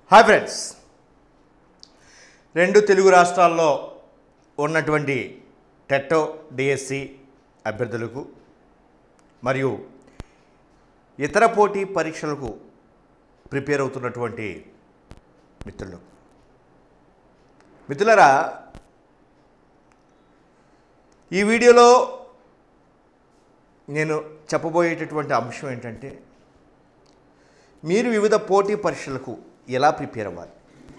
Hi friends, రెండు తెలుగు రాష్ట్రాల్లో ఉన్నటువంటి టెట్టో డిఎస్సి అభ్యర్థులకు మరియు ఇతర పోటీ పరీక్షలకు ప్రిపేర్ అవుతున్నటువంటి మిత్రులరా, ఈ వీడియోలో నేను చెప్పబోయేటటువంటి అంశం ఏంటంటే, మీరు వివిధ పోటీ పరీక్షలకు ఎలా ప్రిపేర్ అవ్వాలి,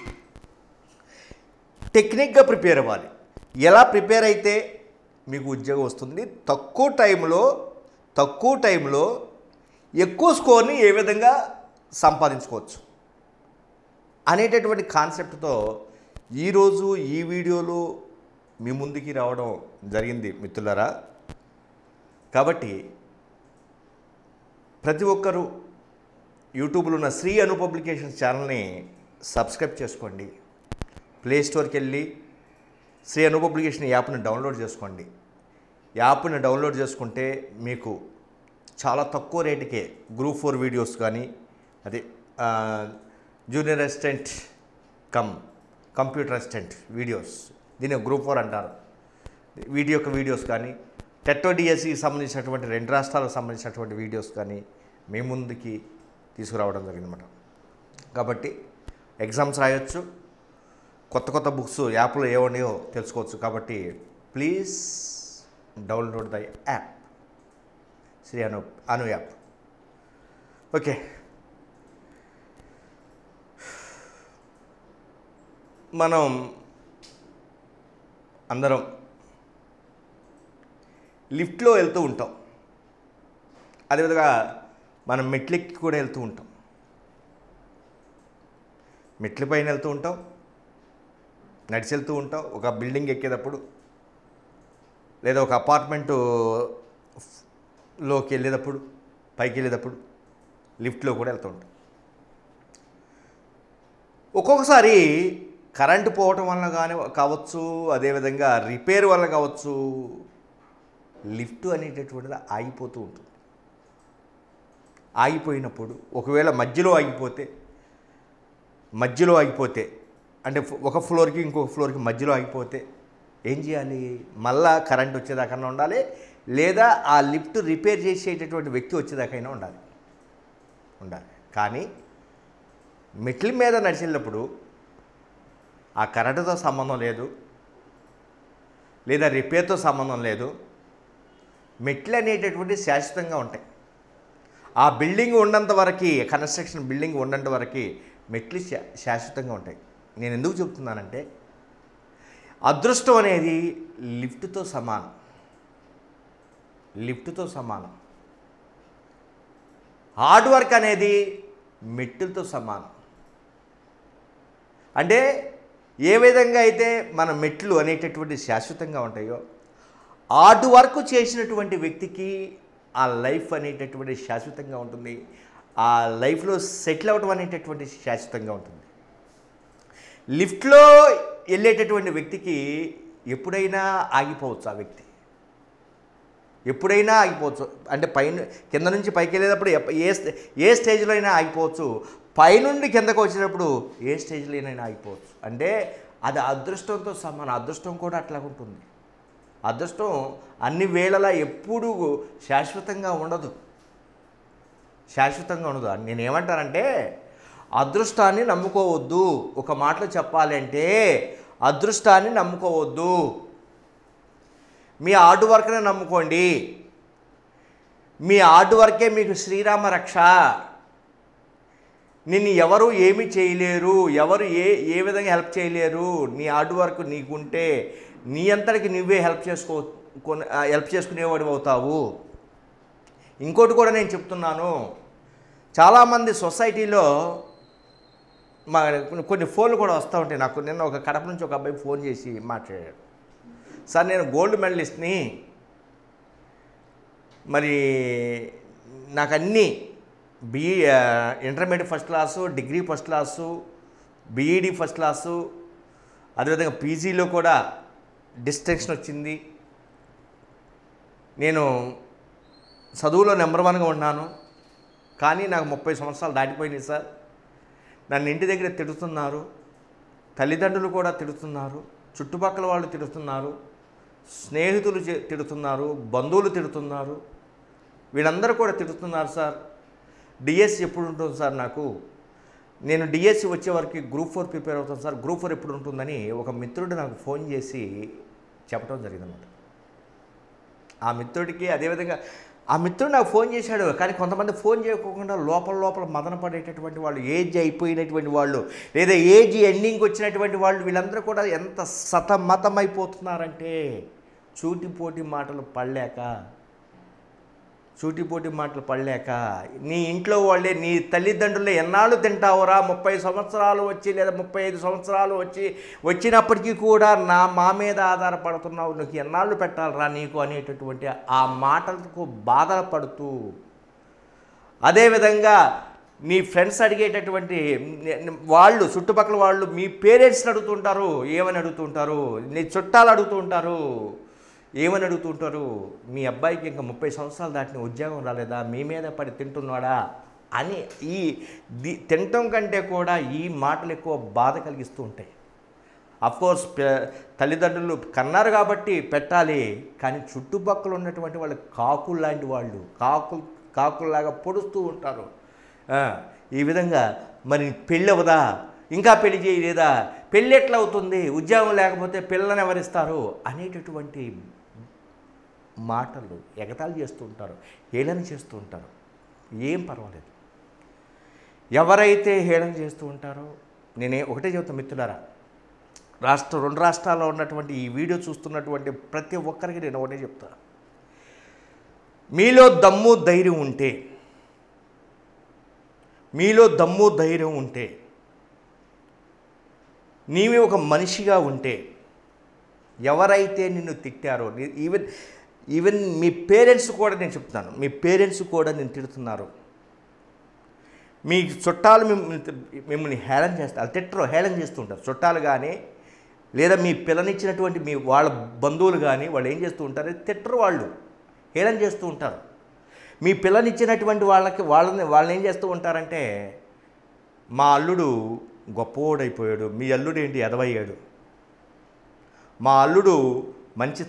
టెక్నిక్గా ప్రిపేర్ అవ్వాలి. ఎలా ప్రిపేర్ అయితే మీకు ఉద్యోగం వస్తుంది, తక్కువ టైంలో ఎక్కువ స్కోర్ని ఏ విధంగా సంపాదించుకోవచ్చు అనేటటువంటి కాన్సెప్ట్తో ఈరోజు ఈ వీడియోలో మీ ముందుకి రావడం జరిగింది మిత్రులారా. కాబట్టి ప్రతి ఒక్కరూ యూట్యూబ్లో ఉన్న శ్రీ అను పబ్లికేషన్స్ ఛానల్ని సబ్స్క్రైబ్ చేసుకోండి. ప్లే స్టోర్కి వెళ్ళి శ్రీ అను పబ్లికేషన్ యాప్ని డౌన్లోడ్ చేసుకోండి. యాప్ని డౌన్లోడ్ చేసుకుంటే మీకు చాలా తక్కువ రేటుకే గ్రూప్ 4 వీడియోస్ కానీ, అదే junior assistant computer assistant videos, దీన్ని గ్రూప్ 4 అంటారు, వీటి యొక్క వీడియోస్ కానీ, టెట్టో డిఎస్సికి సంబంధించినటువంటి 2 రాష్ట్రాలకు సంబంధించినటువంటి వీడియోస్ కానీ మీ ముందుకి తీసుకురావడం జరిగిందన్నమాట. కాబట్టి ఎగ్జామ్స్ రాయొచ్చు, కొత్త బుక్స్ యాప్లో ఏమన్నాయో తెలుసుకోవచ్చు. కాబట్టి please download the app, Shri Anu app. Okay, మనం అందరం లిఫ్ట్లో వెళ్తూ ఉంటాం, అదేవిధంగా మనం మెట్లెక్కి కూడా వెళ్తూ ఉంటాం. మెట్ల పైన వెళ్తూ ఉంటాం, నడిచి వెళ్తూ ఉంటాం. ఒక బిల్డింగ్ ఎక్కేటప్పుడు లేదా ఒక అపార్ట్మెంటులోకి వెళ్ళేటప్పుడు, పైకి వెళ్ళేటప్పుడు లిఫ్ట్లో కూడా వెళ్తూ ఉంటాం. ఒక్కొక్కసారి కరెంటు పోవటం వల్ల కానీ కావచ్చు, అదేవిధంగా రిపేర్ వల్ల కావచ్చు, లిఫ్ట్ అనేటటువంటిది ఆగిపోతూ ఉంటుంది. ఆగిపోయినప్పుడు ఒకవేళ మధ్యలో ఆగిపోతే అంటే ఒక ఫ్లోర్కి ఇంకొక ఫ్లోర్కి మధ్యలో ఆగిపోతే ఏం చేయాలి? మళ్ళా కరెంట్ వచ్చేదాకా ఉండాలి, లేదా ఆ లిఫ్ట్ రిపేర్ చేసేటటువంటి వ్యక్తి వచ్చేదాకైనా ఉండాలి. కానీ మెట్ల మీద నడిచేటప్పుడు ఆ కరెంటుతో సంబంధం లేదు, లేదా రిపేర్తో సంబంధం లేదు. మెట్లు అనేటటువంటి శాశ్వతంగా ఉంటాయి. ఆ బిల్డింగ్ ఉన్నంత వరకు, కన్స్ట్రక్షన్ బిల్డింగ్ ఉన్నంత వరకు మెట్లు శాశ్వతంగా ఉంటాయి. నేను ఎందుకు చెప్తున్నానంటే, అదృష్టం అనేది లిఫ్ట్తో సమానం, హార్డ్ వర్క్ అనేది మెట్టులతో సమానం. అంటే ఏ విధంగా అయితే మన మెట్లు అనేటటువంటి శాశ్వతంగా ఉంటాయో, హార్డ్ వర్క్ చేసినటువంటి వ్యక్తికి ఆ లైఫ్ అనేటటువంటి శాశ్వతంగా ఉంటుంది. ఆ లైఫ్లో సెటిల్ అవ్వటం అనేటటువంటి శాశ్వతంగా ఉంటుంది. లిఫ్ట్లో వెళ్ళేటటువంటి వ్యక్తికి ఎప్పుడైనా ఆగిపోవచ్చు. ఆ వ్యక్తి ఎప్పుడైనా ఆగిపోవచ్చు. అంటే కింద నుంచి పైకి వెళ్ళేటప్పుడు ఏ స్టేజ్లో అయినా ఆగిపోవచ్చు. పైనుండి కిందకు వచ్చేటప్పుడు ఏ స్టేజ్లో అయినా ఆగిపోవచ్చు. అంటే అది అదృష్టంతో సమానం. అదృష్టం కూడా అట్లా ఉంటుంది. అదృష్టం అన్ని వేళలా ఎప్పుడూ శాశ్వతంగా ఉండదు. నేనేమంటానంటే, అదృష్టాన్ని నమ్ముకోవద్దు. ఒక మాటలో చెప్పాలి అంటే, అదృష్టాన్ని నమ్ముకోవద్దు. మీ హార్డ్ వర్క్నే నమ్ముకోండి. మీ హార్డ్ వర్కే మీకు శ్రీరామ రక్ష. నిన్ను ఎవరు ఏమీ చేయలేరు, ఎవరు ఏ విధంగా హెల్ప్ చేయలేరు. నీ హార్డ్ వర్క్ నీకుంటే నీ అంతటికి నువ్వే హెల్ప్ చేసుకునేవాడు అవుతావు. ఇంకోటి కూడా నేను చెప్తున్నాను, చాలామంది సొసైటీలో కొన్ని ఫోన్లు కూడా వస్తూ ఉంటాయి. నాకు నిన్న ఒక కడప నుంచి ఒక అబ్బాయి ఫోన్ చేసి మాట్లాడాడు. సార్, నేను గోల్డ్ మెడలిస్ట్ని, మరి నాకు అన్నీ intermediate first class, degree first class, BEd first class, అదేవిధంగా పీజీలో కూడా డిస్టింక్షన్ వచ్చింది. నేను చదువులో నెంబర్ 1గా ఉన్నాను. కానీ నాకు 30 సంవత్సరాలు దాటిపోయినాయి సార్. నన్ను ఇంటి దగ్గర తిడుతున్నారు, తల్లిదండ్రులు కూడా తిడుతున్నారు, చుట్టుపక్కల వాళ్ళు తిడుతున్నారు, స్నేహితులు తిడుతున్నారు, బంధువులు తిడుతున్నారు, వీళ్ళందరూ కూడా తిడుతున్నారు. సార్ డిఎస్సి ఎప్పుడు ఉంటుంది సార్? నేను డిఎస్సి వచ్చే వరకు గ్రూప్ 4 ప్రిపేర్ అవుతాను సార్, గ్రూప్ 4 ఎప్పుడు ఉంటుందని ఒక మిత్రుడు నాకు ఫోన్ చేసి చెప్పడం జరిగిందన్నమాట. ఆ మిత్రుడికి అదేవిధంగా ఆ మిత్రుడు నాకు ఫోన్ చేశాడు. కానీ కొంతమంది ఫోన్ చేయకోకుండా లోపల మదన పడేటటువంటి వాళ్ళు, ఏజ్ అయిపోయినటువంటి వాళ్ళు, లేదా ఏజ్ ఎండింగ్కి వచ్చినటువంటి వాళ్ళు, వీళ్ళందరూ కూడా ఎంత సతమతమైపోతున్నారంటే సూటిపోటి మాటలు పడలేక నీ ఇంట్లో వాళ్ళే, నీ తల్లిదండ్రులే ఎన్నాళ్ళు తింటావురా, 30 సంవత్సరాలు వచ్చి లేదా 35 సంవత్సరాలు వచ్చినప్పటికీ కూడా మా మీద ఆధారపడుతున్నావు, నీకు ఎన్నాళ్ళు పెట్టాలరా నీకు అనేటటువంటి ఆ మాటలకు బాధపడుతూ, అదేవిధంగా నీ ఫ్రెండ్స్ అడిగేటటువంటి వాళ్ళు, చుట్టుపక్కల వాళ్ళు మీ పేరెంట్స్ని అడుగుతుంటారు, ఏమని అడుగుతుంటారు, నీ చుట్టాలు అడుగుతుంటారు, ఏమని అడుగుతుంటారు, మీ అబ్బాయికి ఇంకా 30 సంవత్సరాలు దాటిన ఉద్యోగం రాలేదా, మీ మీద పడి తింటున్నాడా అని తినటం కంటే కూడా ఈ మాటలు ఎక్కువ బాధ కలిగిస్తూ ఉంటాయి. అఫ్కోర్స్ తల్లిదండ్రులు కన్నారు కాబట్టి పెట్టాలి, కానీ చుట్టుపక్కల ఉన్నటువంటి వాళ్ళు కాకులు లాంటి వాళ్ళు, కాకుల్లాగా పొడుస్తూ ఉంటారు. ఈ విధంగా మరి పెళ్ళి అవ్వదా, ఇంకా పెళ్లి చేయలేదా, పెళ్ళి ఎట్లా అవుతుంది, ఉద్యోగం లేకపోతే పిల్లల్ని ఎవరిస్తారు అనేటటువంటి మాటలు ఎగతాళి చేస్తూ ఉంటారు, హేళన చేస్తూ ఉంటారు. ఏం పర్వాలేదు, ఎవరైతే హేళన చేస్తూ ఉంటారో, నేనే ఒకటే చెబుతాను మిత్రులారా, 2 రాష్ట్రాల్లో ఉన్నటువంటి ఈ వీడియో చూస్తున్నటువంటి ప్రతి ఒక్కరికి నేను ఒకటే చెప్తా, మీలో దమ్ము ధైర్యం ఉంటే, నీవే ఒక మనిషిగా ఉంటే, ఎవరైతే నిన్ను తిట్టారో, ఈవెన్ మీ పేరెంట్స్ కూడా, నేను చెప్తున్నాను, మీ పేరెంట్స్ కూడా నిన్ను తిడుతున్నారు, మీ చుట్టాలు మిమ్మల్ని హేళన చేస్తారు, హేళన చేస్తూ ఉంటారు. చుట్టాలు కానీ లేదా మీ పిల్లనిచ్చినటువంటి వాళ్ళ బంధువులు కానీ వాళ్ళు ఏం చేస్తూ ఉంటారు, తిట్టరు, వాళ్ళు హేళన చేస్తూ ఉంటారు. మీ పిల్లనిచ్చినటువంటి వాళ్ళని ఏం చేస్తూ ఉంటారంటే, మా అల్లుడు గొప్పోడైపోయాడు, మీ అల్లుడు ఏంటి ఎదవయ్యాడు, మా అల్లుడు మంచి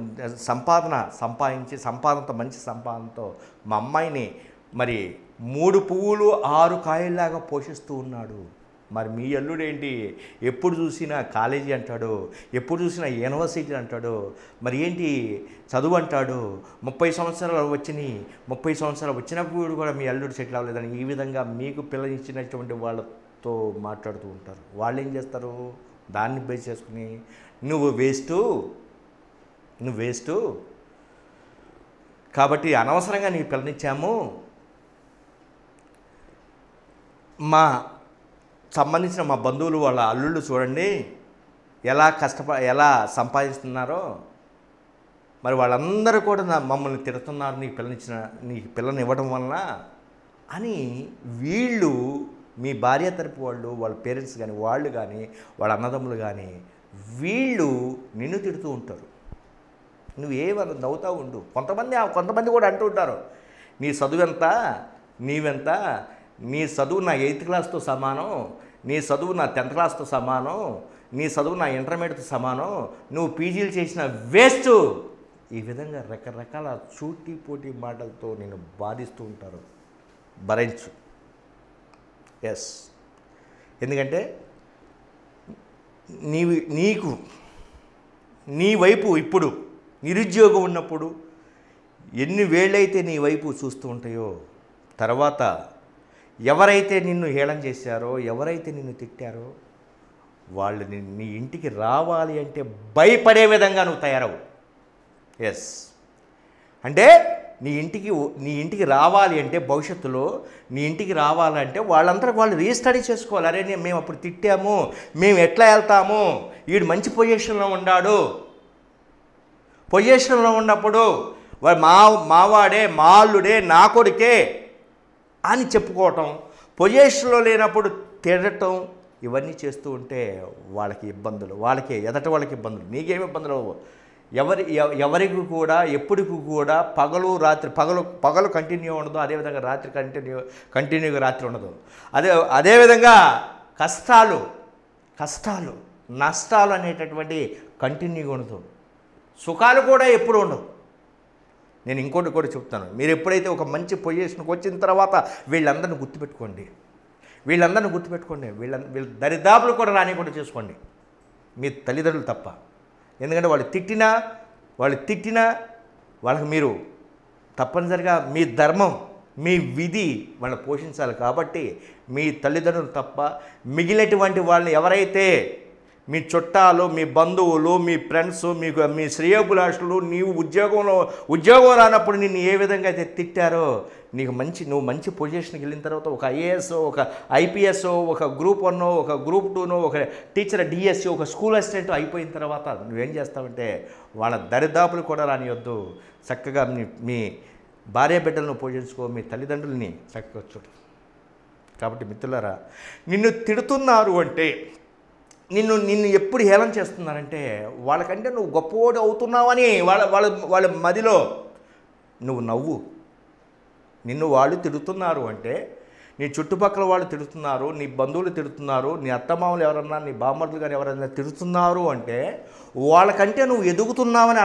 సంపాదనతో మంచి సంపాదనతో మా అమ్మాయిని మరి 3 పువ్వులు 6 కాయల్లాగా పోషిస్తూ ఉన్నాడు. మరి మీ అల్లుడు ఏంటి, ఎప్పుడు చూసినా కాలేజీ అంటాడు, ఎప్పుడు చూసినా యూనివర్సిటీ అంటాడు, మరి ఏంటి చదువు అంటాడు, 30 సంవత్సరాలు వచ్చినప్పుడు కూడా మీ అల్లుడు సెటిల్ అవ్వలేదని ఈ విధంగా మీకు పిల్లనిచ్చినటువంటి వాళ్ళతో మాట్లాడుతూ ఉంటారు. వాళ్ళు ఏం చేస్తారు, దాన్ని బేస్ చేసుకుని నువ్వు వేస్టు కాబట్టి అనవసరంగా నీకు పిల్లనిచ్చాము, సంబంధించిన మా బంధువులు వాళ్ళ అల్లుళ్ళు చూడండి ఎలా సంపాదిస్తున్నారో, మరి వాళ్ళందరూ కూడా మమ్మల్ని తిడుతున్నారు నీకు పిల్లని ఇవ్వడం వలన అని వీళ్ళు, మీ భార్య తరపు వాళ్ళు, వాళ్ళ పేరెంట్స్ కానీ, వాళ్ళు కానీ, వాళ్ళ అన్నదమ్ములు కానీ, వీళ్ళు నిన్ను తిడుతూ ఉంటారు. నువ్వేమన్నా నవ్వుతూ ఉండు. కొంతమంది కూడా అంటూ ఉంటారు, నీ చదువు ఎంత, నీవెంత, నీ చదువు నా 8th క్లాస్తో సమానం, నీ చదువు నా 10th క్లాస్తో సమానం, నీ చదువు నా ఇంటర్మీడియట్తో సమానం, నువ్వు పీజీలు చేసిన వేస్ట్, ఈ విధంగా రకరకాల పోటీ మాటలతో నేను బాధిస్తూ ఉంటారు. భరించు. ఎస్, ఎందుకంటే నీ వైపు ఇప్పుడు నిరుద్యోగం ఉన్నప్పుడు ఎన్ని వేళ్ళైతే నీ వైపు చూస్తూ ఉంటాయో, తర్వాత ఎవరైతే నిన్ను హేళన చేశారో, ఎవరైతే నిన్ను తిట్టారో, వాళ్ళు నీ ఇంటికి రావాలి అంటే భయపడే విధంగా నువ్వు తయారవు. ఎస్, అంటే నీ ఇంటికి రావాలి అంటే, భవిష్యత్తులో నీ ఇంటికి రావాలంటే వాళ్ళందరూ వాళ్ళు రీస్టడీ చేసుకోవాలి. అరే మేము అప్పుడు తిట్టాము, మేము ఎట్లా వెళ్తాము, వీడు మంచి పొజిషన్లో ఉన్నాడు, పొజిషన్లో ఉన్నప్పుడు వాడు మావాడే, మా అల్లుడే, నా కొడుకే అని చెప్పుకోవటం, పొజిషన్లో లేనప్పుడు తిడటం, ఇవన్నీ చేస్తూ ఉంటే వాళ్ళకి ఇబ్బందులు, ఎదట వాళ్ళకి ఇబ్బందులు, నీకేమి ఇబ్బందులు. ఎవరికి కూడా ఎప్పటికి కూడా పగలు కంటిన్యూ ఉండదు, అదేవిధంగా రాత్రి కంటిన్యూగా రాత్రి ఉండదు. అదేవిధంగా కష్టాలు నష్టాలు అనేటటువంటి కంటిన్యూగా ఉండదు. సుఖాలు కూడా ఎప్పుడు ఉండవు. నేను ఇంకోటి కూడా చెప్తాను. మీరు ఎప్పుడైతే ఒక మంచి పొజిషన్కి వచ్చిన తర్వాత వీళ్ళందరిని గుర్తుపెట్టుకోండి. వీళ్ళ దరిదాపులు కూడా రానికుండా చేసుకోండి, మీ తల్లిదండ్రులు తప్ప. ఎందుకంటే వాళ్ళు తిట్టినా వాళ్ళకి మీరు తప్పనిసరిగా మీ ధర్మం, మీ విధి వాళ్ళని పోషించాలి. కాబట్టి మీ తల్లిదండ్రులు తప్ప మిగిలినటువంటి వాళ్ళని ఎవరైతే మీ చుట్టాలు, మీ బంధువులు, మీ ఫ్రెండ్స్, మీ శ్రేయోభిలాషులు, నీవు ఉద్యోగం రానప్పుడు నిన్ను ఏ విధంగా అయితే తిట్టారో, నువ్వు మంచి పొజిషన్కి వెళ్ళిన తర్వాత ఒక ఐఏఎస్, ఒక ఐపీఎస్, ఒక గ్రూప్ 1, ఒక గ్రూప్ 2, ఒక టీచర్ డిఎస్సి, ఒక స్కూల్ అసిస్టెంట్ అయిపోయిన తర్వాత నువ్వేం చేస్తావంటే వాళ్ళ దరిదాపులు కూడా రానియొద్దు. చక్కగా మీ భార్య బిడ్డలను పోషించుకో, మీ తల్లిదండ్రులని చక్కగా చూడు. కాబట్టి మిత్రులారా, నిన్ను తిడుతున్నారు అంటే, నిన్ను ఎప్పుడు హేళన చేస్తున్నారంటే వాళ్ళకంటే నువ్వు గొప్పవాడు అవుతున్నావని వాళ్ళ మదిలో నువ్వు నవ్వు. నిన్ను వాళ్ళు తిడుతున్నారు అంటే, నీ చుట్టుపక్కల వాళ్ళు తిడుతున్నారు, నీ బంధువులు తిడుతున్నారు, నీ అత్తమామలు ఎవరన్నా, నీ బామ్మర్దులు కానీ ఎవరన్నా తిడుతున్నారు అంటే వాళ్ళకంటే నువ్వు ఎదుగుతున్నావని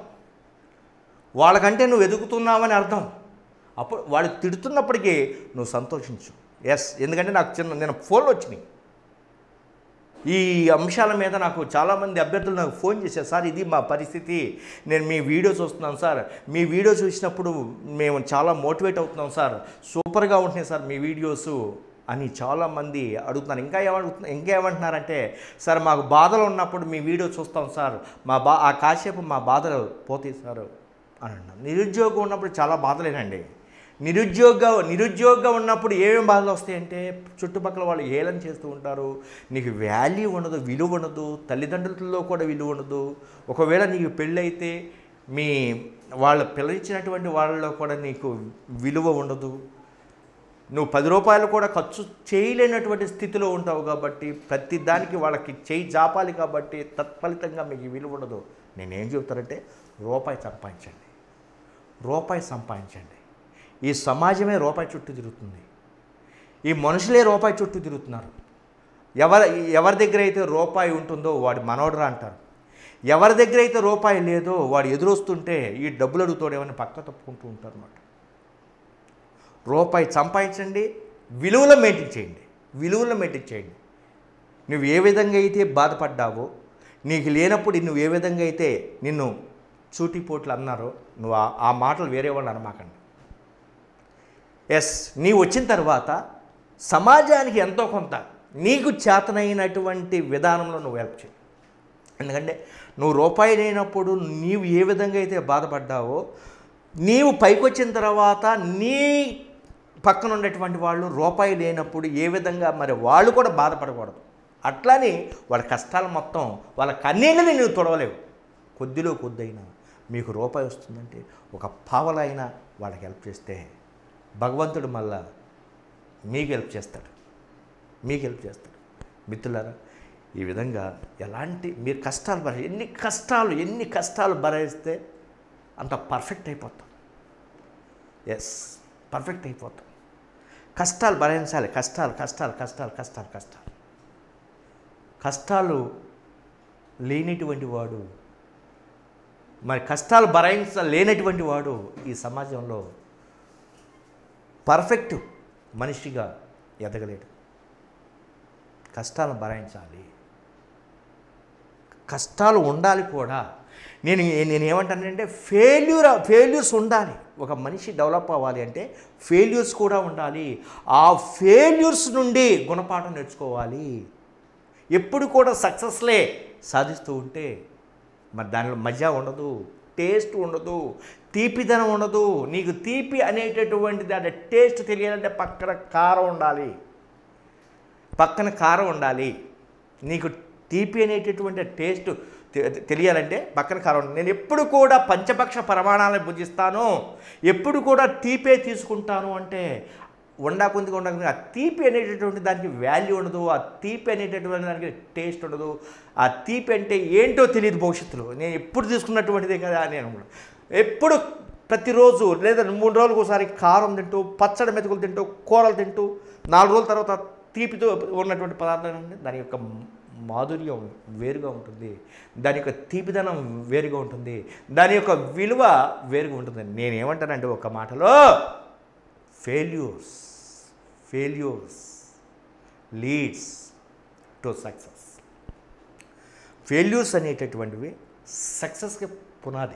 అర్థం. అప్పుడు వాళ్ళు తిడుతున్నప్పటికీ నువ్వు సంతోషించు. ఎస్, ఎందుకంటే నేను ఫోన్లు వచ్చినాయి ఈ అంశాల మీద. నాకు చాలామంది అభ్యర్థులు నాకు ఫోన్ చేశారు, సార్ ఇది మా పరిస్థితి, నేను మీ వీడియో చూస్తున్నాను సార్, మీ వీడియో చూసినప్పుడు మేము చాలా మోటివేట్ అవుతున్నాం సార్, సూపర్గా ఉంటున్నాయి సార్ మీ వీడియోస్ అని చాలామంది అడుగుతున్నారు. ఇంకా ఏమంటున్నారంటే, సార్ మాకు బాధలు ఉన్నప్పుడు మీ వీడియో చూస్తాం సార్, ఆ కాసేపు మా బాధలు పోతాయి సార్ అని అన్నారు. నిరుద్యోగం ఉన్నప్పుడు చాలా బాధలేనండి. నిరుద్యోగంగా ఉన్నప్పుడు ఏమేమి బాధలు వస్తాయంటే, చుట్టుపక్కల వాళ్ళు హేళన చేస్తూ ఉంటారు, నీకు వాల్యూ ఉండదు, విలువ ఉండదు, తల్లిదండ్రులలో కూడా విలువ ఉండదు. ఒకవేళ నీకు పెళ్ళైతే వాళ్ళ పిల్లనిచ్చినటువంటి వాళ్ళలో కూడా నీకు విలువ ఉండదు. నువ్వు 10 రూపాయలు కూడా ఖర్చు చేయలేనటువంటి స్థితిలో ఉంటావు. కాబట్టి ప్రతి దానికి వాళ్ళకి చేయి జాపాలి. కాబట్టి తత్ఫలితంగా మీకు విలువ ఉండదు. నేనేం చెప్తానంటే, రూపాయి సంపాదించండి. ఈ సమాజమే రూపాయి చుట్టూ తిరుగుతుంది. ఈ మనుషులే రూపాయి చుట్టూ తిరుగుతున్నారు. ఎవరి దగ్గర అయితే రూపాయి ఉంటుందో వాడి మనోడరా అంటారు. ఎవరి దగ్గర అయితే రూపాయి లేదో వాడు ఎదురొస్తుంటే ఈ డబ్బులు అడుగుతాడేమని పక్క తప్పుకుంటూ ఉంటారు అన్నమాట. రూపాయి సంపాదించండి, విలువలు మెయింటైన్ చేయండి. నువ్వు ఏ విధంగా అయితే బాధపడ్డావో, నీకు లేనప్పుడు నువ్వు ఏ విధంగా అయితే నిన్ను చూటిపోట్లు అన్నారో, నువ్వు ఆ మాటలు వేరే వాళ్ళు అనమాకండి. ఎస్, నీవు వచ్చిన తర్వాత సమాజానికి ఎంతో కొంత నీకు చేతనైనటువంటి విధానంలో నువ్వు హెల్ప్ చేయి. ఎందుకంటే నువ్వు రూపాయి లేనప్పుడు నీవు ఏ విధంగా అయితే బాధపడ్డావో, నీవు పైకి వచ్చిన తర్వాత నీ పక్కన ఉండేటువంటి వాళ్ళు రూపాయి లేనప్పుడు ఏ విధంగా మరి వాళ్ళు కూడా బాధపడకూడదు. అట్లానే వాళ్ళ కష్టాలు మొత్తం, వాళ్ళ కన్నీళ్ళని నువ్వు తొడవలేవు. కొద్దిలో కొద్దైనా మీకు రూపాయి వస్తుందంటే ఒక పావలైనా వాళ్ళకి హెల్ప్ చేస్తే భగవంతుడు మళ్ళా మీకు హెల్ప్ చేస్తాడు. మిత్రులారా, ఈ విధంగా మీరు ఎన్ని కష్టాలు భరిస్తే అంత పర్ఫెక్ట్ అయిపోతాం. ఎస్, పర్ఫెక్ట్ అయిపోతాం. కష్టాలు భరించాలి. కష్టాలు లేనిటువంటి వాడు, కష్టాలు భరించలేనటువంటి వాడు ఈ సమాజంలో పర్ఫెక్ట్ మనిషిగా ఎదగలేడు. కష్టాలను భరించాలి, కష్టాలు ఉండాలి కూడా. నేనేమంటానంటే ఫెయిల్యూర్స్ ఉండాలి. ఒక మనిషి డెవలప్ అవ్వాలి అంటే ఫెయిల్యూర్స్ కూడా ఉండాలి. ఆ ఫెయిల్యూర్స్ నుండి గుణపాఠం నేర్చుకోవాలి. ఎప్పుడు కూడా సక్సెస్లే సాధిస్తూ ఉంటే మరి దానిలో మజా ఉండదు, టేస్ట్ ఉండదు, తీపిదనం ఉండదు. నీకు తీపి అనేటటువంటి దాని టేస్ట్ తెలియాలంటే పక్కన కారం ఉండాలి. నీకు తీపి అనేటటువంటి టేస్ట్ తెలియాలంటే పక్కన కారం ఉండాలి. నేను ఎప్పుడు కూడా పంచపక్ష ప్రమాణాలను భుజిస్తాను, ఎప్పుడు కూడా తీపే తీసుకుంటాను అంటే ఉండకుంది ఆ తీపి అనేటటువంటి దానికి వాల్యూ ఉండదు, ఆ తీపి అనేటటువంటి దానికి టేస్ట్ ఉండదు. ఆ తీపి అంటే ఏంటో తెలియదు భవిష్యత్తులో. నేను ఎప్పుడు తీసుకున్నటువంటిదే కదా. నేను ఎప్పుడు ప్రతిరోజు లేదా 3 రోజులకు ఒకసారి కారం తింటూ, పచ్చడి మెతుకులు తింటూ, కూరలు తింటూ, 4 రోజుల తర్వాత తీపితో ఉన్నటువంటి పదార్థం అంటే దాని యొక్క మాధుర్యం వేరుగా ఉంటుంది, దాని యొక్క తీపిదనం వేరుగా ఉంటుంది, దాని యొక్క విలువ వేరుగా ఉంటుంది. నేనేమంటానంటే ఒక మాటలో failures leads to success. Failures అనేటటువంటివి సక్సెస్కి పునాది.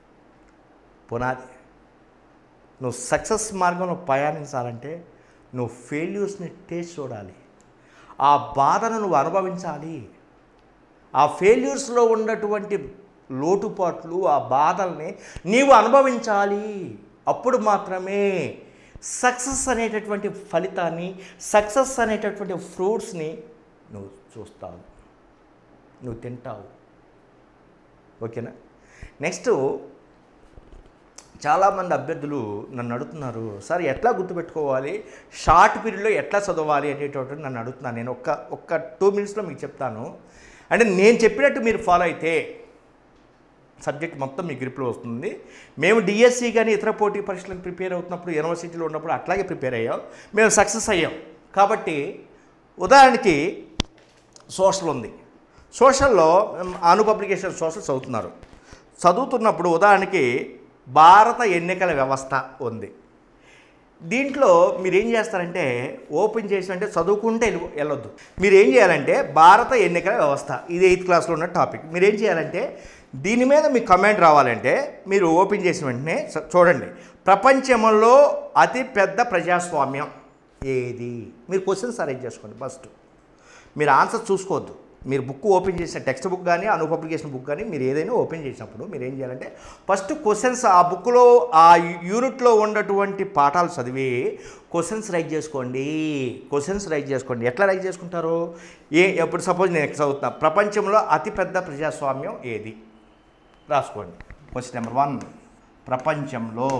నువ్వు సక్సెస్ మార్గంలో ప్రయాణించాలంటే నువ్వు ఫెయిల్యూర్స్ని టేస్ట్ చూడాలి, ఆ బాధను నువ్వు అనుభవించాలి. ఆ ఫెయిల్యూర్స్లో ఉన్నటువంటి లోటుపాట్లు, ఆ బాధల్ని నీవు అనుభవించాలి. అప్పుడు మాత్రమే సక్సెస్ అనేటటువంటి ఫలితాన్ని, సక్సెస్ అనేటటువంటి ఫ్రూట్స్ని నువ్వు చూస్తావు, నువ్వు తింటావు. ఓకేనా? నెక్స్ట్, చాలామంది అభ్యర్థులు నన్ను అడుగుతున్నారు, సార్ ఎట్లా గుర్తుపెట్టుకోవాలి, షార్ట్ పీరియడ్లో ఎట్లా చదవాలి అనేటటువంటి నన్ను అడుగుతున్నాను. నేను ఒక్క 2 మినిట్స్లో మీకు చెప్తాను. అంటే నేను చెప్పినట్టు మీరు ఫాలో అయితే సబ్జెక్ట్ మొత్తం మీ గ్రిప్లో వస్తుంది. మేము డిఎస్సి కానీ ఇతర పోటీ పరీక్షలకు ప్రిపేర్ అవుతున్నప్పుడు, యూనివర్సిటీలో ఉన్నప్పుడు అట్లాగే ప్రిపేర్ అయ్యాం, మేము సక్సెస్ అయ్యాం. కాబట్టి ఉదాహరణకి సోషల్ ఉంది, సోషల్లో అను పబ్లికేషన్ సోషల్ చదువుతున్నప్పుడు ఉదాహరణకి భారత ఎన్నికల వ్యవస్థ ఉంది. దీంట్లో మీరు ఏం చేస్తారంటే ఓపెన్ చేసి అంటే చదువుకుంటే వెళ్ళొద్దు. మీరు ఏం చేయాలంటే భారత ఎన్నికల వ్యవస్థ, ఇది 8th క్లాస్లో ఉన్న టాపిక్. మీరు ఏం చేయాలంటే దీని మీద మీకు కమెంట్ రావాలంటే మీరు ఓపెన్ చేసిన వెంటనే చూడండి, ప్రపంచంలో అతి పెద్ద ప్రజాస్వామ్యం ఏది? మీరు క్వశ్చన్స్ అరేంజ్ చేసుకోండి. ఫస్ట్ మీరు ఆన్సర్ చూసుకోవద్దు. మీరు బుక్ ఓపెన్ చేసిన టెక్స్ట్ బుక్ కానీ అను పబ్లికేషన్ బుక్ కానీ మీరు ఏదైనా ఓపెన్ చేసినప్పుడు మీరు ఏం చేయాలంటే ఫస్ట్ క్వశ్చన్స్ ఆ బుక్లో ఆ యూనిట్లో ఉన్నటువంటి పాఠాలు చదివి క్వశ్చన్స్ రైట్ చేసుకోండి. ఎట్లా రైట్ చేసుకుంటారు? ఎప్పుడు సపోజ్ నేను చదువుతున్నా, ప్రపంచంలో అతిపెద్ద ప్రజాస్వామ్యం ఏది? రాసుకోండి. క్వశ్చన్ నెంబర్ 1, ప్రపంచంలో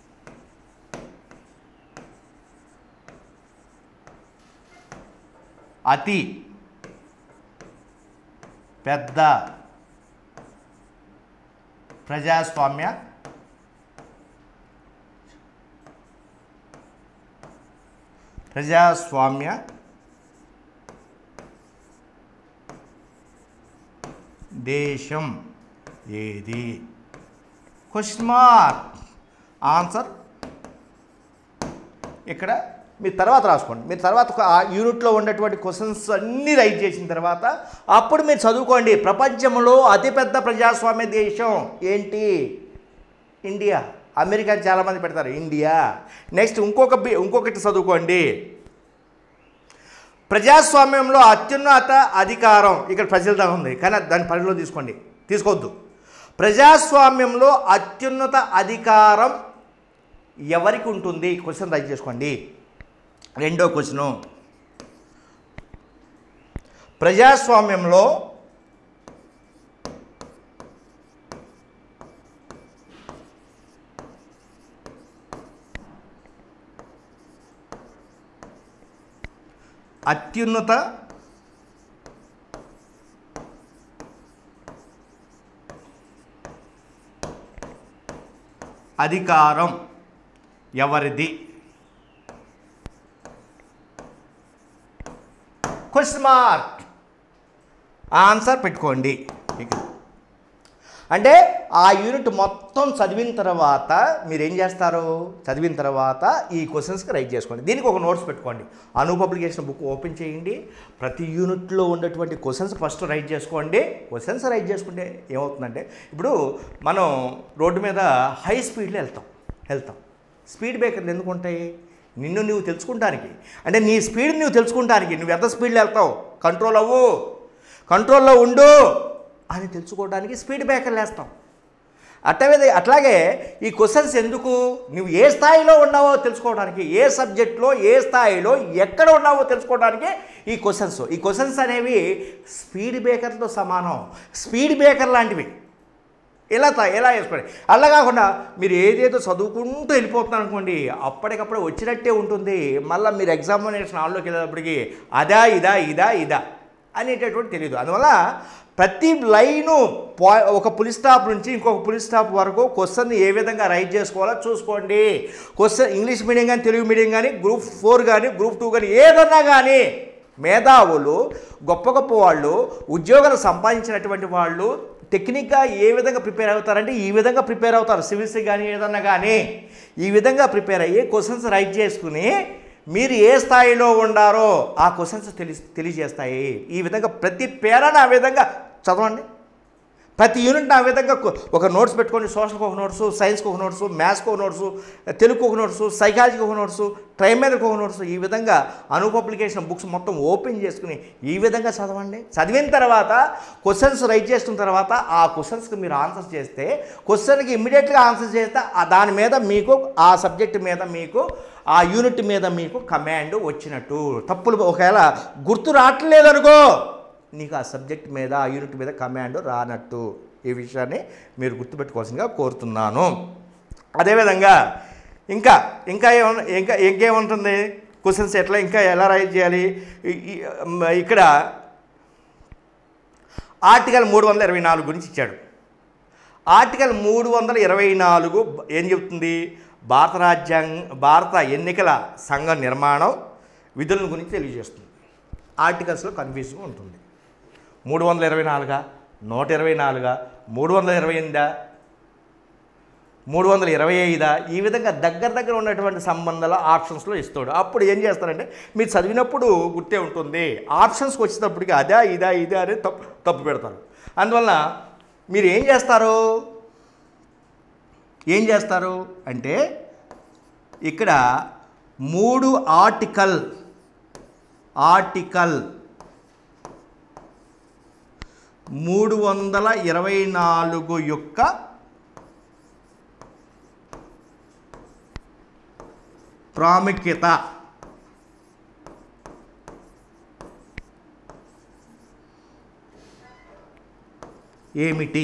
అతి పెద్ద ప్రజాస్వామ్య దేశం ఏది? Question mark. ఆన్సర్ ఇక్కడ మీరు తర్వాత రాసుకోండి. మీరు తర్వాత ఆ యూనిట్లో ఉన్నటువంటి క్వశ్చన్స్ అన్నీ రైట్ చేసిన తర్వాత అప్పుడు మీరు చదువుకోండి. ప్రపంచంలో అతిపెద్ద ప్రజాస్వామ్య దేశం ఏంటి? ఇండియా. అమెరికా చాలామంది పెడతారు ఇండియా. నెక్స్ట్ ఇంకొకటి చదువుకోండి, ప్రజాస్వామ్యంలో అత్యున్నత అధికారం, ఇక్కడ ప్రజలదా ఉంది కానీ దాని పరిధిలో తీసుకోవద్దు. ప్రజాస్వామ్యంలో అత్యున్నత అధికారం ఎవరికి ఉంటుంది? క్వశ్చన్ రైట్ చేసుకోండి. రెండో క్వశ్చను, ప్రజాస్వామ్యంలో అత్యున్నత అధికారం ఎవరిది? Question mark. ఆన్సర్ పెట్టుకోండి. అంటే ఆ యూనిట్ మొత్తం చదివిన తర్వాత మీరు ఏం చేస్తారు? చదివిన తర్వాత ఈ క్వశ్చన్స్కి రైట్ చేసుకోండి. దీనికి ఒక నోట్స్ పెట్టుకోండి. అను పబ్లికేషన్ బుక్ ఓపెన్ చేయండి. ప్రతి యూనిట్లో ఉన్నటువంటి క్వశ్చన్స్ ఫస్ట్ రైట్ చేసుకోండి. క్వశ్చన్స్ రైట్ చేసుకుంటే ఏమవుతుందంటే, ఇప్పుడు మనం రోడ్డు మీద హై స్పీడ్లో వెళ్తాం. స్పీడ్ బ్రేకర్లు ఎందుకు ఉంటాయి? నిన్ను నువ్వు తెలుసుకుంటానికి, అంటే నీ స్పీడ్ నువ్వు తెలుసుకుంటానికి. నువ్వు ఎంత స్పీడ్లో వెళ్తావు, కంట్రోల్లో ఉండు అని తెలుసుకోవడానికి స్పీడ్ బ్రేకర్లు వేస్తాం. అట్లాగే ఈ క్వశ్చన్స్ ఎందుకు? నువ్వు ఏ స్థాయిలో ఉన్నావో తెలుసుకోవడానికి, ఏ సబ్జెక్ట్లో ఏ స్థాయిలో ఎక్కడ ఉన్నావో తెలుసుకోవడానికి ఈ క్వశ్చన్స్ అనేవి స్పీడ్ బ్రేకర్తో సమానం. స్పీడ్ బ్రేకర్ లాంటివి. ఎలా వేసుకోండి. అలా కాకుండా మీరు ఏదేదో చదువుకుంటూ వెళ్ళిపోతున్నారు అనుకోండి, అప్పటికప్పుడు వచ్చినట్టే ఉంటుంది. మళ్ళీ మీరు ఎగ్జామినేషన్ హాల్లోకి వెళ్ళేటప్పటికి అదా ఇదా అనేటటువంటి తెలియదు. అందువల్ల ప్రతి లైను ఒక పులి స్టాప్ నుంచి ఇంకొక పులి స్టాప్ వరకు క్వశ్చన్ని ఏ విధంగా రైట్ చేసుకోవాలో చూసుకోండి. క్వశ్చన్ ఇంగ్లీష్ మీడియం కానీ తెలుగు మీడియం కానీ గ్రూప్ 4 కానీ గ్రూప్ 2 కానీ ఏదన్నా కానీ మేధావులు గొప్ప గొప్ప వాళ్ళు ఉద్యోగాలు సంపాదించినటువంటి వాళ్ళు టెక్నిక్గా ఏ విధంగా ప్రిపేర్ అవుతారంటే ఈ విధంగా ప్రిపేర్ అవుతారు. సివిల్స్ కానీ ఏదన్నా కానీ ఈ విధంగా ప్రిపేర్ అయ్యి క్వశ్చన్స్ రైట్ చేసుకుని మీరు ఏ స్థాయిలో ఉండారో ఆ క్వశ్చన్స్ తెలియజేస్తాయి. ఈ విధంగా ప్రతి పేరాను ఆ విధంగా చదవండి. ప్రతి యూనిట్ని ఆ విధంగా ఒక నోట్స్ పెట్టుకోండి. సోషల్కి ఒక నోట్సు, సైన్స్కి ఒక నోట్సు, మ్యాథ్స్కి ఒక నోట్సు, తెలుగుకి ఒక నోట్సు, సైకాలజీకి ఒక నోట్సు, ట్రైమేదర్కి ఒక నోట్సు. ఈ విధంగా అను పబ్లికేషన్ బుక్స్ మొత్తం ఓపెన్ చేసుకుని ఈ విధంగా చదవండి. చదివిన తర్వాత క్వశ్చన్స్ రైట్ చేసుకున్న తర్వాత ఆ క్వశ్చన్స్కి మీరు ఆన్సర్ చేస్తే క్వశ్చన్కి ఇమ్మీడియట్గా ఆన్సర్ చేస్తే దాని మీద మీకు ఆ సబ్జెక్ట్ మీద మీకు ఆ యూనిట్ మీద మీకు కమాండ్ వచ్చినట్టు. తప్పులు ఒకవేళ గుర్తు రావట్లేదనుకో నీకు ఆ సబ్జెక్ట్ మీద ఆ యూనిట్ మీద కమాండ్ రానట్టు. ఈ విషయాన్ని మీరు గుర్తుపెట్టుకోవాల్సిందిగా కోరుతున్నాను. అదేవిధంగా ఇంకేముంటుంది క్వశ్చన్స్ ఇంకా ఎలా రైట్ చేయాలి. ఇక్కడ ఆర్టికల్ 324 గురించి ఇచ్చాడు. ఆర్టికల్ 324 ఏం చెప్తుంది? భారత ఎన్నికల సంఘ నిర్మాణం విధుల గురించి తెలియజేస్తుంది. ఆర్టికల్స్లో కన్ఫ్యూజన్ ఉంటుంది. 324, 124, 328, 325 ఈ విధంగా దగ్గర ఉన్నటువంటి సంబంధాల ఆప్షన్స్లో ఇస్తాడు. అప్పుడు ఏం చేస్తారంటే మీరు చదివినప్పుడు గుర్తే ఉంటుంది. ఆప్షన్స్కి వచ్చేటప్పటికి ఇదే అని తప్పు పెడతారు. అందువల్ల మీరు ఏం చేస్తారు అంటే ఇక్కడ 3 ఆర్టికల్ 324 యొక్క ప్రాముఖ్యత ఏమిటి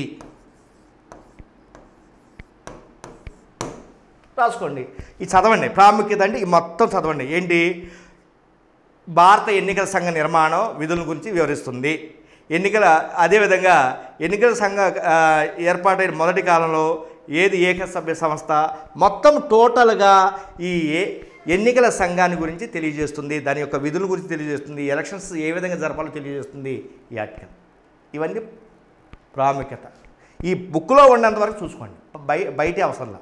రాసుకోండి. ఇది చదవండి. ప్రాముఖ్యత అంటే ఈ మొత్తం చదవండి. ఏంటి? భారత ఎన్నికల సంఘ నిర్మాణం విధుల గురించి వివరిస్తుంది. అదేవిధంగా ఎన్నికల సంఘ ఏర్పాటైన మొదటి కాలంలో ఏది ఏకసభ్య సంస్థ మొత్తం టోటల్గా ఈ ఎన్నికల సంఘాన్ని గురించి తెలియజేస్తుంది. దాని యొక్క విధుల గురించి తెలియజేస్తుంది. ఎలక్షన్స్ ఏ విధంగా జరపాలో తెలియజేస్తుంది ఈ ఆర్టికల్. ఇవన్నీ ప్రాముఖ్యత. ఈ బుక్లో ఉన్నంత వరకు చూసుకోండి, బయటే అవసరంలా.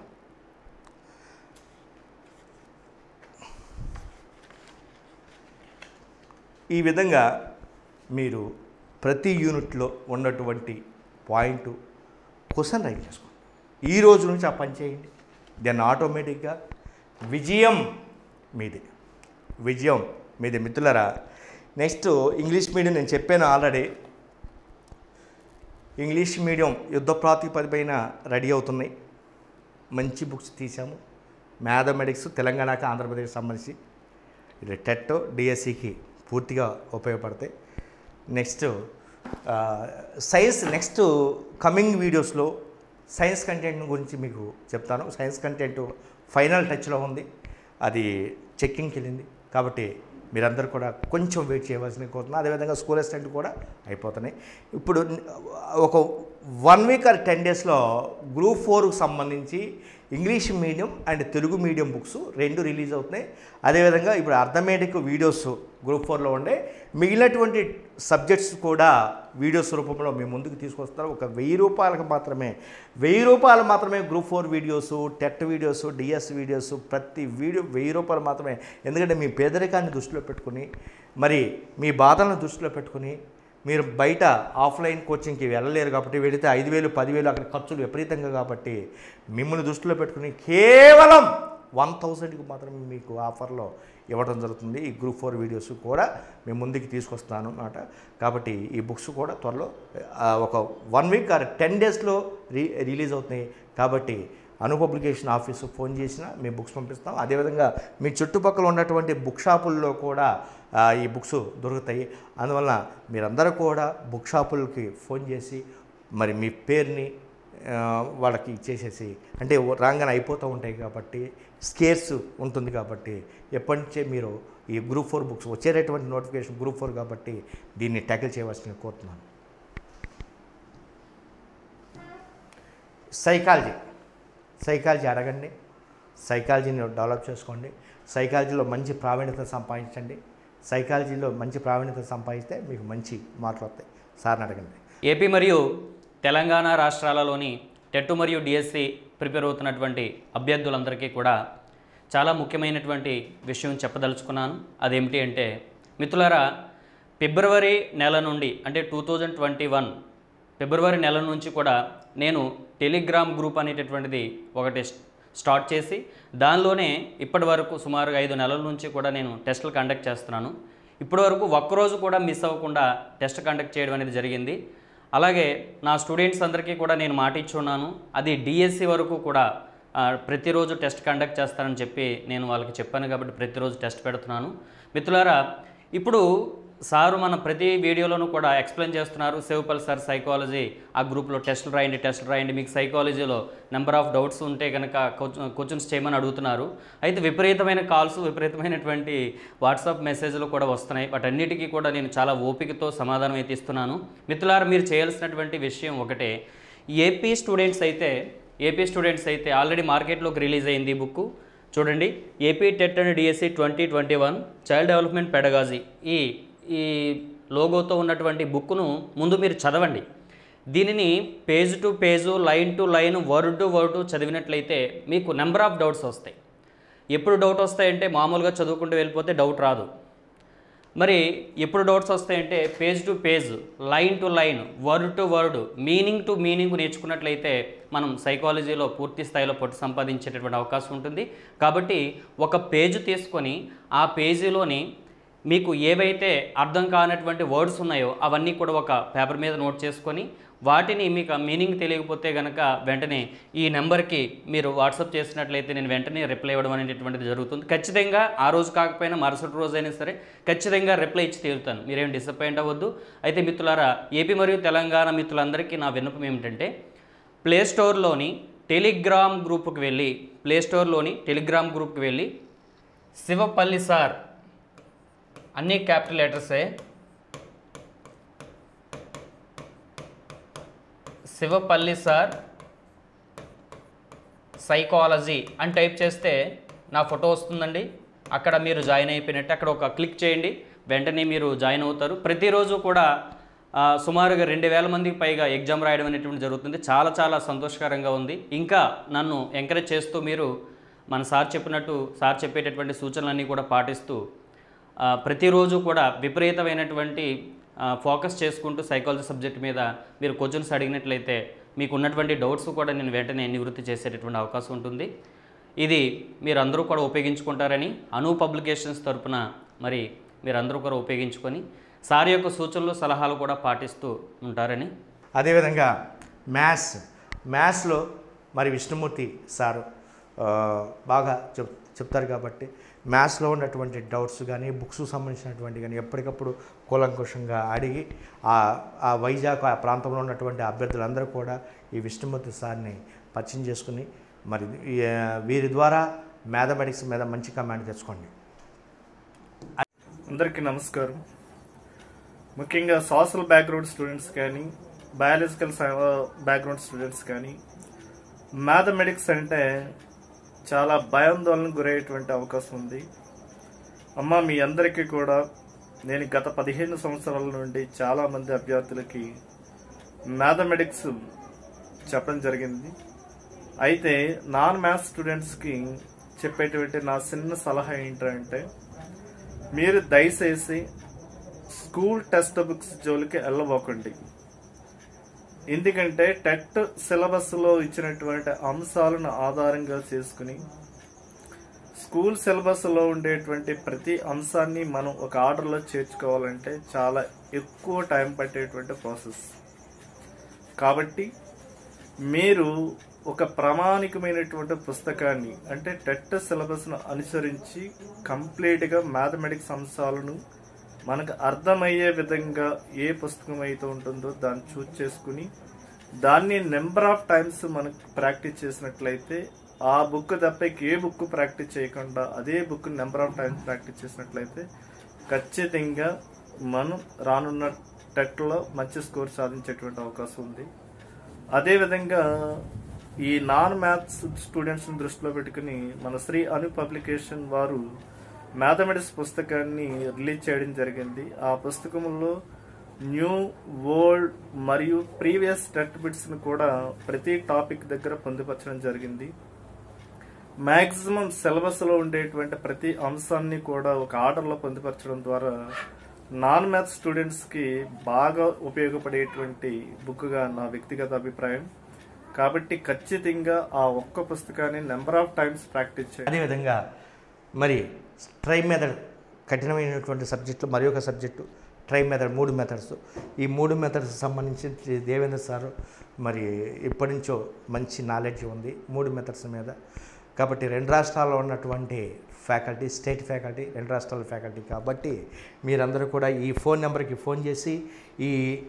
ఈ విధంగా మీరు ప్రతి యూనిట్లో ఉన్నటువంటి పాయింట్ క్వశ్చన్ రైట్ చేసుకోండి. ఈ రోజు నుంచి ఆ పని చేయండి. దెన్ ఆటోమేటిక్గా విజయం మీదే మిత్రులారా. నెక్స్ట్ ఇంగ్లీష్ మీడియం నేను చెప్పాను ఆల్రెడీ. ఇంగ్లీష్ మీడియం యుద్ధ ప్రాతిపదికన రెడీ అవుతున్నాయి. మంచి బుక్స్ తీసాము. మ్యాథమెటిక్స్ తెలంగాణకి ఆంధ్రప్రదేశ్కి సంబంధించి ఇది టెట్ డిఎస్సికి పూర్తిగా ఉపయోగపడతాయి. నెక్స్ట్ సైన్స్ కమింగ్ వీడియోస్లో సైన్స్ కంటెంట్ గురించి మీకు చెప్తాను. సైన్స్ కంటెంట్ ఫైనల్ టచ్లో ఉంది, అది చెక్కింగ్కి వెళ్ళింది. కాబట్టి మీరందరూ కూడా కొంచెం వెయిట్ చేయవలసిన కోరుతున్నారు. అదేవిధంగా స్కూల్ అసిస్టెంట్ కూడా అయిపోతున్నాయి. ఇప్పుడు ఒక 1 వీక్ ఆర్ 10 డేస్లో గ్రూప్ 4కు సంబంధించి English medium and Telugu medium books 2 release అవుతున్నాయి. అదేవిధంగా ఇప్పుడు అర్థమెటిక్ వీడియోస్ గ్రూప్ 4లో ఉండే మిగిలినటువంటి సబ్జెక్ట్స్ కూడా వీడియోస్ రూపంలో మేము ముందుకు తీసుకొస్తారు. ఒక 1000 రూపాయలకు మాత్రమే, 1000 రూపాయలు మాత్రమే group 4 videos, TET videos, DS videos, ప్రతి వీడియో 1000 రూపాయలు మాత్రమే. ఎందుకంటే మీ పేదరికాన్ని దృష్టిలో పెట్టుకుని, మరి మీ బాధలను దృష్టిలో పెట్టుకుని మీరు బయట ఆఫ్లైన్ కోచింగ్కి వెళ్ళలేరు. కాబట్టి వెళితే 5000, 10,000 అక్కడ ఖర్చులు విపరీతంగా. కాబట్టి మిమ్మల్ని దృష్టిలో పెట్టుకుని కేవలం 1000కి మాత్రమే మీకు ఆఫర్లో ఇవ్వడం జరుగుతుంది. ఈ గ్రూప్ 4 వీడియోస్ కూడా మేము ముందుకు తీసుకొస్తాను అన్నమాట. కాబట్టి ఈ బుక్స్ కూడా త్వరలో ఒక 1 వీక్ ఆర్ 10 డేస్లో రిలీజ్ అవుతున్నాయి. కాబట్టి అను పబ్లికేషన్ ఆఫీసు ఫోన్ చేసినా మేము బుక్స్ పంపిస్తాం. అదేవిధంగా మీ చుట్టుపక్కల ఉన్నటువంటి బుక్ షాపుల్లో కూడా ఈ బుక్స్ దొరుకుతాయి. అందువల్ల మీరందరూ కూడా బుక్ షాపులకి ఫోన్ చేసి మరి మీ పేరుని వాళ్ళకి ఇచ్చేసేసి, అంటే రాగానే అయిపోతూ ఉంటాయి కాబట్టి స్కేర్స్ ఉంటుంది. కాబట్టి ఎప్పటి నుంచే మీరు ఈ గ్రూప్ 4 బుక్స్ వచ్చేటటువంటి నోటిఫికేషన్ గ్రూప్ 4 కాబట్టి దీన్ని ట్యాకిల్ చేయవలసింది కోరుతున్నాను. సైకాలజీ అడగండి, సైకాలజీని డెవలప్ చేసుకోండి, సైకాలజీలో మంచి ప్రావీణ్యత సంపాదించండి. సైకాలజీలో మంచి ప్రావీణ్యత సంపాదిస్తే మీకు మంచి మార్కులు వస్తాయి. సార్ని అడగండి. ఏపీ మరియు తెలంగాణ రాష్ట్రాలలోని టెట్ మరియు డిఎస్సి ప్రిపేర్ అవుతున్నటువంటి అభ్యర్థులందరికీ కూడా చాలా ముఖ్యమైనటువంటి విషయం చెప్పదలుచుకున్నాను. అదేమిటి అంటే మిత్రులారా, ఫిబ్రవరి నెల నుండి అంటే 2021 ఫిబ్రవరి నెల నుంచి కూడా నేను టెలిగ్రామ్ గ్రూప్ అనేటటువంటిది ఒకటి స్టార్ట్ చేసి దానిలోనే ఇప్పటి వరకు సుమారుగా 5 నెలల నుంచి కూడా నేను టెస్టులు కండక్ట్ చేస్తున్నాను. ఇప్పటి వరకు ఒక్కరోజు కూడా మిస్ అవ్వకుండా టెస్ట్ కండక్ట్ చేయడం అనేది జరిగింది. అలాగే నా స్టూడెంట్స్ అందరికీ కూడా నేను మాట ఇచ్చున్నాను, అది డిఎస్సి వరకు కూడా ప్రతిరోజు టెస్ట్ కండక్ట్ చేస్తానని చెప్పి నేను వాళ్ళకి చెప్పాను. కాబట్టి ప్రతిరోజు టెస్ట్ పెడుతున్నాను. మిత్రులారా, ఇప్పుడు సారు మన ప్రతి వీడియోలోనూ కూడా ఎక్స్ప్లెయిన్ చేస్తున్నారు. శివపల్లి సార్ సైకాలజీ ఆ గ్రూప్లో టెస్టులు రాయండి, మీకు సైకాలజీలో నెంబర్ ఆఫ్ డౌట్స్ ఉంటే కనుక క్వశ్చన్స్ చేయమని అడుగుతున్నారు. అయితే విపరీతమైన కాల్స్, విపరీతమైనటువంటి వాట్సాప్ మెసేజ్లు కూడా వస్తున్నాయి. వాటన్నిటికీ కూడా నేను చాలా ఓపికతో సమాధానం అయితే ఇస్తున్నాను. మిత్రులారా, మీరు చేయాల్సినటువంటి విషయం ఒకటే, ఏపీ స్టూడెంట్స్ అయితే ఆల్రెడీ మార్కెట్లోకి రిలీజ్ అయింది ఈ బుక్. చూడండి, AP TET and DSC 2021 child development pedagogy ఈ లోగోతో ఉన్నటువంటి బుక్ను ముందు మీరు చదవండి. దీనిని page to page, line to line, word to word చదివినట్లయితే మీకు నెంబర్ ఆఫ్ డౌట్స్ వస్తాయి. ఎప్పుడు డౌట్ వస్తాయంటే మామూలుగా చదువుకుంటూ వెళ్ళిపోతే డౌట్ రాదు. మరి ఎప్పుడు డౌట్స్ వస్తాయంటే page to page, line to line, word to word, meaning to meaning నేర్చుకున్నట్లయితే మనం సైకాలజీలో పూర్తి స్థాయిలో పట్టు సంపాదించేటటువంటి అవకాశం ఉంటుంది. కాబట్టి ఒక పేజ్ తీసుకొని ఆ పేజీలోని మీకు ఏవైతే అర్థం కానటువంటి వర్డ్స్ ఉన్నాయో అవన్నీ కూడా ఒక పేపర్ మీద నోట్ చేసుకొని వాటిని మీకు మీనింగ్ తెలియకపోతే కనుక వెంటనే ఈ నెంబర్కి మీరు వాట్సాప్ చేసినట్లయితే నేను వెంటనే రిప్లై ఇవ్వడం అనేటటువంటిది జరుగుతుంది. ఖచ్చితంగా ఆ రోజు కాకపోయినా మరుసటి రోజు అయినా సరే ఖచ్చితంగా రిప్లై ఇచ్చి తీరుతాను. మీరేం డిసప్పాయింట్ అవ్వద్దు. అయితే మిత్రులారా, ఏపీ మరియు తెలంగాణ మిత్రులందరికీ నా విన్నపం ఏమిటంటే ప్లేస్టోర్లోని టెలిగ్రామ్ గ్రూప్కి వెళ్ళి శివపల్లి సార్ అన్ని క్యాపిటల్ లెటర్సే శివపల్లి సార్ సైకాలజీ అని టైప్ చేస్తే నా ఫోటో వస్తుందండి. అక్కడ మీరు జాయిన్ అయిపోయినట్టు అక్కడ ఒక క్లిక్ చేయండి, వెంటనే మీరు జాయిన్ అవుతారు. ప్రతిరోజు కూడా సుమారుగా 2000 మందికి పైగా ఎగ్జామ్ రాయడం అనేటువంటి జరుగుతుంది. చాలా చాలా సంతోషకరంగా ఉంది. ఇంకా నన్ను ఎంకరేజ్ చేస్తూ మీరు మన సార్ చెప్పేటటువంటి సూచనలన్నీ కూడా పాటిస్తూ ప్రతిరోజు కూడా విపరీతమైనటువంటి ఫోకస్ చేసుకుంటూ సైకాలజీ సబ్జెక్ట్ మీద మీరు క్వశ్చన్స్ అడిగినట్లయితే మీకు ఉన్నటువంటి డౌట్స్ కూడా నేను వెంటనే నివృత్తి చేసేటటువంటి అవకాశం ఉంటుంది. ఇది మీరందరూ కూడా ఉపయోగించుకుంటారని అను పబ్లికేషన్స్ తరపున మరి మీరందరూ కూడా ఉపయోగించుకొని సార్ యొక్క సూచనలు సలహాలు కూడా పాటిస్తూ ఉంటారని. అదేవిధంగా మ్యాథ్స్లో మరి విష్ణుమూర్తి సారు బాగా చెప్తారు. కాబట్టి మ్యాథ్స్లో ఉన్నటువంటి డౌట్స్ కానీ బుక్స్ సంబంధించినటువంటి కానీ ఎప్పటికప్పుడు కూలంకుషంగా అడిగి ఆ వైజాగ్ ఆ ప్రాంతంలో ఉన్నటువంటి అభ్యర్థులందరూ కూడా ఈ విష్ణుమూర్తి సార్ని పరిచయం చేసుకుని మరి వీరి ద్వారా మ్యాథమెటిక్స్ మీద మంచి కమాండ్ తెచ్చుకోండి. అందరికీ నమస్కారం. ముఖ్యంగా సోషల్ బ్యాక్గ్రౌండ్ స్టూడెంట్స్ కానీ బయాలజికల్ బ్యాక్గ్రౌండ్ స్టూడెంట్స్ కానీ మ్యాథమెటిక్స్ అంటే చాలా భయాందోళనకు గురయ్యేటువంటి అవకాశం ఉంది. మీ అందరికీ కూడా నేను గత 15 సంవత్సరాల నుండి చాలామంది అభ్యర్థులకి మ్యాథమెటిక్స్ చెప్పడం జరిగింది. అయితే నాన్ మ్యాథ్స్ స్టూడెంట్స్కి చెప్పేటువంటి నా చిన్న సలహా ఏంటంటే మీరు దయచేసి స్కూల్ టెక్స్ట్ బుక్స్ జోలికి వెళ్ళబోకండి. ఎందుకంటే టెట్ సిలబస్లో ఇచ్చినటువంటి అంశాలను ఆధారంగా చేసుకుని స్కూల్ సిలబస్లో ఉండేటువంటి ప్రతి అంశాన్ని మనం ఒక ఆర్డర్లో చేర్చుకోవాలంటే చాలా ఎక్కువ టైం పట్టేటువంటి ప్రాసెస్. కాబట్టి మీరు ఒక ప్రామాణికమైనటువంటి పుస్తకాన్ని అంటే టెట్ సిలబస్ను అనుసరించి కంప్లీట్గా మ్యాథమెటిక్స్ అంశాలను మనకు అర్థమయ్యే విధంగా ఏ పుస్తకం అయితే ఉంటుందో దాన్ని చూస్ చేసుకుని దాన్ని నెంబర్ ఆఫ్ టైమ్స్ మనకు ప్రాక్టీస్ చేసినట్లయితే ఆ బుక్ తప్ప ఏ బుక్ ప్రాక్టీస్ చేయకుండా అదే book number of times practice చేసినట్లయితే ఖచ్చితంగా మనం రానున్న టెట్లో మంచి స్కోర్ సాధించేటువంటి అవకాశం ఉంది. అదేవిధంగా ఈ నాన్ మ్యాథ్స్ స్టూడెంట్స్ని దృష్టిలో పెట్టుకుని మన శ్రీ అను పబ్లికేషన్ వారు మ్యాథమెటిక్స్ పుస్తకాన్ని రిలీజ్ చేయడం జరిగింది. ఆ పుస్తకంలో న్యూ, ఓల్డ్ మరియు ప్రీవియస్ టెట్ బిట్స్ని కూడా ప్రతి టాపిక్ దగ్గర పొందుపరచడం జరిగింది. మ్యాక్సిమం సిలబస్లో ఉండేటువంటి ప్రతి అంశాన్ని కూడా ఒక ఆర్డర్లో పొందుపరచడం ద్వారా నాన్ మ్యాథ్స్ స్టూడెంట్స్కి బాగా ఉపయోగపడేటువంటి బుక్గా నా వ్యక్తిగత అభిప్రాయం. కాబట్టి ఖచ్చితంగా ఆ ఒక్క పుస్తకాన్ని నెంబర్ ఆఫ్ టైమ్స్ ప్రాక్టీస్ చేయాలి. అదేవిధంగా మరి ట్రై మెథడ్ కఠినమైనటువంటి సబ్జెక్టులు మరి ఒక సబ్జెక్టు ట్రై మెథడ్ 3 మెథడ్స్. ఈ 3 మెథడ్స్ సంబంధించి దేవేంద్ర సారు మరి ఇప్పటి నుంచో మంచి నాలెడ్జ్ ఉంది 3 మెథడ్స్ మీద. కాబట్టి 2 రాష్ట్రాల్లో ఉన్నటువంటి ఫ్యాకల్టీ, స్టేట్ ఫ్యాకల్టీ, 2 రాష్ట్రాల ఫ్యాకల్టీ. కాబట్టి మీరందరూ కూడా ఈ ఫోన్ నెంబర్కి ఫోన్ చేసి ఈ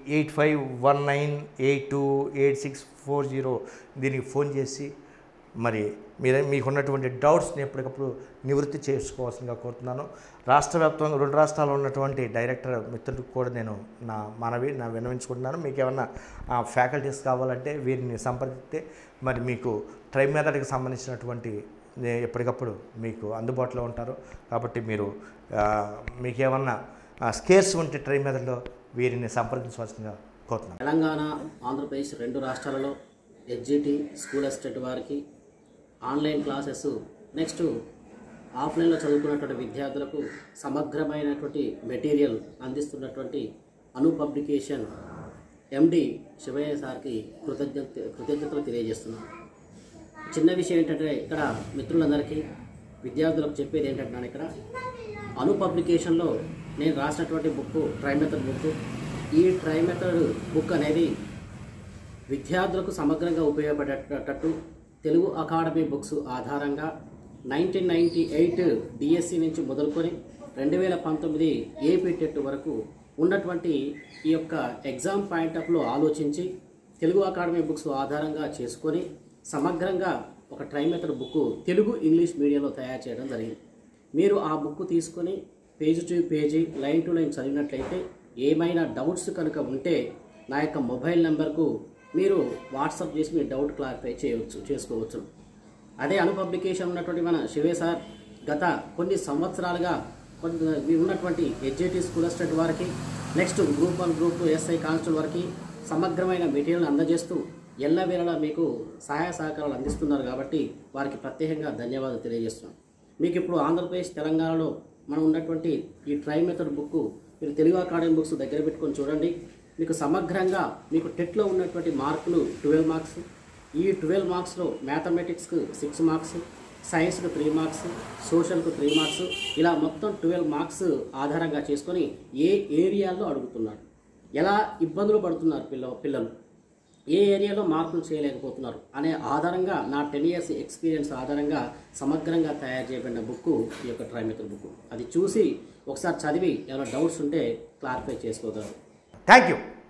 8519828640 దీనికి ఫోన్ చేసి మరి మీకున్నటువంటి డౌట్స్ని ఎప్పటికప్పుడు నివృత్తి చేసుకోవాల్సిందిగా కోరుతున్నాను. రాష్ట్ర వ్యాప్తంగా 2 రాష్ట్రాల్లో ఉన్నటువంటి డైరెక్టర్ మిత్రులకు కూడా నేను నా విన్నవించుకుంటున్నాను. మీకు ఏమన్నా ఫ్యాకల్టీస్ కావాలంటే వీరిని సంప్రదిస్తే మరి మీకు ట్రై మెథడ్కి సంబంధించినటువంటి ఎప్పటికప్పుడు మీకు అందుబాటులో ఉంటారు. కాబట్టి మీరు మీకేమన్నా స్కేర్స్ ఉంటే ట్రై మెథడ్లో వీరిని సంప్రదించవలసిందిగా కోరుతున్నాను. తెలంగాణ, ఆంధ్రప్రదేశ్ 2 రాష్ట్రాలలో ఎస్జిటి స్కూల్ అసిస్టెంట్ వారికి ఆన్లైన్ క్లాసెస్, నెక్స్ట్ ఆఫ్లైన్లో చదువుకున్నటువంటి విద్యార్థులకు సమగ్రమైనటువంటి మెటీరియల్ అందిస్తున్నటువంటి అను పబ్లికేషన్ ఎండి శివయ్య సార్కి కృతజ్ఞతలు తెలియజేస్తున్నాను. చిన్న విషయం ఏంటంటే ఇక్కడ మిత్రులందరికీ విద్యార్థులకు చెప్పేది ఏంటంటే ఇక్కడ అను పబ్లికేషన్లో నేను రాసినటువంటి బుక్ ట్రై మెథడ్ బుక్. ఈ ట్రై మెథడ్ బుక్ అనేది విద్యార్థులకు సమగ్రంగా ఉపయోగపడేటట్టు తెలుగు అకాడమీ బుక్స్ ఆధారంగా 1998 డిఎస్సి నుంచి మొదలుకొని 2019 ఏపీ టెట్ వరకు ఉన్నటువంటి ఈ యొక్క ఎగ్జామ్ పాయింట్ ఆఫ్లో ఆలోచించి తెలుగు అకాడమీ బుక్స్ ఆధారంగా చేసుకొని సమగ్రంగా ఒక tri method book Telugu English మీడియంలో తయారు చేయడం జరిగింది. మీరు ఆ బుక్ తీసుకొని page to page, line to line చదివినట్లయితే ఏమైనా డౌట్స్ కనుక ఉంటే నా యొక్క మొబైల్ నెంబర్కు మీరు వాట్సాప్ చేసి మీ డౌట్ క్లారిఫై చేసుకోవచ్చు. అదే అను పబ్లికేషన్ ఉన్నటువంటి మన శివే సార్ గత కొన్ని సంవత్సరాలుగా ఉన్నటువంటి ఎస్జిటి స్కూల్ అసిస్టెంట్ వారికి, next group 1, group 2 SI constable వారికి సమగ్రమైన మెటీరియల్ అందజేస్తూ ఎల్లవేళలా మీకు సహాయ సహకారాలు అందిస్తున్నారు. కాబట్టి వారికి ప్రత్యేకంగా ధన్యవాదాలు తెలియజేస్తున్నాను. మీకు ఇప్పుడు ఆంధ్రప్రదేశ్, తెలంగాణలో మనం ఉన్నటువంటి ఈ ట్రై మెథడ్ బుక్ మీరు తెలుగు అకాడమీ బుక్స్ దగ్గర పెట్టుకొని చూడండి. మీకు సమగ్రంగా మీకు టెట్లో ఉన్నటువంటి మార్కులు 12 మార్క్స్. ఈ 12 మార్క్స్లో మ్యాథమెటిక్స్కు 6 మార్క్స్, సైన్స్కు 3 మార్క్స్, సోషల్కు 3 మార్క్స్, ఇలా మొత్తం 12 మార్క్స్ ఆధారంగా చేసుకొని ఏ ఏరియాల్లో అడుగుతున్నాడు, ఎలా ఇబ్బందులు పడుతున్నారు పిల్లలు, ఏ ఏరియాలో మార్కులు చేయలేకపోతున్నారు అనే ఆధారంగా నా 10 years ఎక్స్పీరియన్స్ ఆధారంగా సమగ్రంగా తయారు చేయబడిన బుక్ ఈ యొక్క ట్రై మెథడ్ బుక్. అది చూసి ఒకసారి చదివి ఏమైనా డౌట్స్ ఉంటే క్లారిఫై చేసుకోగలరు. Thank you.